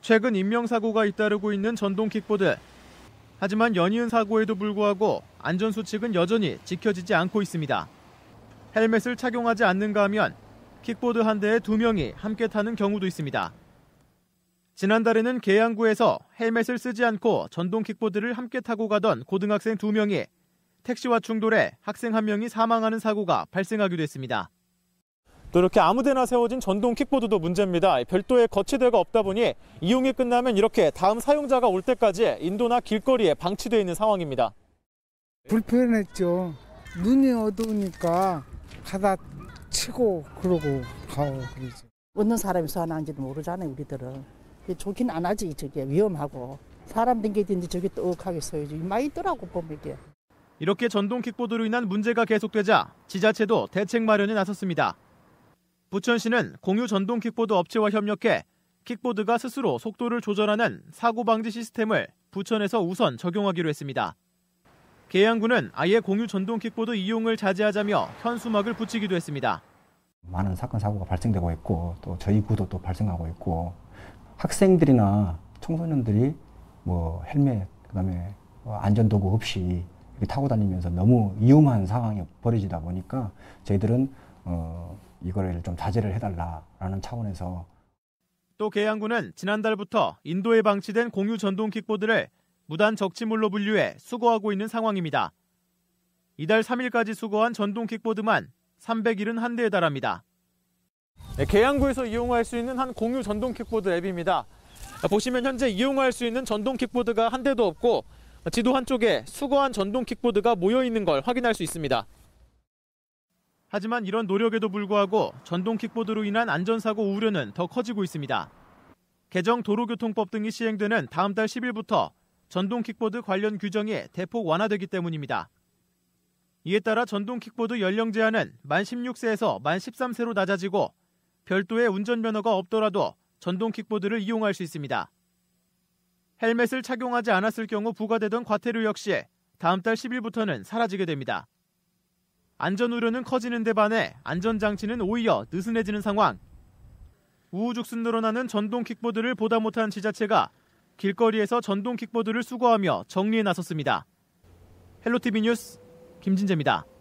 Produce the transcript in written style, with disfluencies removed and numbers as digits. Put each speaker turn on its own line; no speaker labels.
최근 인명사고가 잇따르고 있는 전동 킥보드. 하지만 연이은 사고에도 불구하고 안전수칙은 여전히 지켜지지 않고 있습니다. 헬멧을 착용하지 않는가 하면 킥보드 한 대에 2명이 함께 타는 경우도 있습니다. 지난달에는 계양구에서 헬멧을 쓰지 않고 전동 킥보드를 함께 타고 가던 고등학생 2명이 택시와 충돌해 학생 1명이 사망하는 사고가 발생하기도 했습니다. 또 이렇게 아무데나 세워진 전동 킥보드도 문제입니다. 별도의 거치대가 없다 보니 이용이 끝나면 이렇게 다음 사용자가 올 때까지 인도나 길거리에 방치되어 있는 상황입니다.
불편했죠. 눈이 어두우니까 가다 치고 그러고 가고 그러죠.
어느 사람이 소환하는지도 모르잖아요, 우리들은. 좋긴 안 하지, 저게 위험하고. 사람 댕기든지 저게 떡하게 서야지. 많이 있더라고, 보면 이게.
이렇게 전동 킥보드로 인한 문제가 계속되자 지자체도 대책 마련에 나섰습니다. 부천시는 공유 전동 킥보드 업체와 협력해 킥보드가 스스로 속도를 조절하는 사고 방지 시스템을 부천에서 우선 적용하기로 했습니다. 계양구는 아예 공유 전동 킥보드 이용을 자제하자며 현수막을 붙이기도 했습니다.
많은 사건 사고가 발생되고 있고 또 저희 구도 또 발생하고 있고 학생들이나 청소년들이 헬멧 그다음에 안전도구 없이 이렇게 타고 다니면서 너무 위험한 상황이 벌어지다 보니까 저희들은 이거를 좀 자제를 해달라라는 차원에서.
또 계양구는 지난달부터 인도에 방치된 공유 전동 킥보드를 무단 적치물로 분류해 수거하고 있는 상황입니다. 이달 3일까지 수거한 전동 킥보드만 371대에 달합니다. 계양구에서 이용할 수 있는 한 공유 전동 킥보드 앱입니다. 보시면 현재 이용할 수 있는 전동 킥보드가 한 대도 없고 지도 한쪽에 수거한 전동 킥보드가 모여 있는 걸 확인할 수 있습니다. 하지만 이런 노력에도 불구하고 전동 킥보드로 인한 안전사고 우려는 더 커지고 있습니다. 개정 도로교통법 등이 시행되는 다음 달 10일부터 전동 킥보드 관련 규정이 대폭 완화되기 때문입니다. 이에 따라 전동 킥보드 연령 제한은 만 16세에서 만 13세로 낮아지고 별도의 운전면허가 없더라도 전동 킥보드를 이용할 수 있습니다. 헬멧을 착용하지 않았을 경우 부과되던 과태료 역시 다음 달 10일부터는 사라지게 됩니다. 안전 우려는 커지는 데 반해 안전장치는 오히려 느슨해지는 상황. 우후죽순 늘어나는 전동 킥보드를 보다 못한 지자체가 길거리에서 전동 킥보드를 수거하며 정리에 나섰습니다. 헬로티비 뉴스 김진재입니다.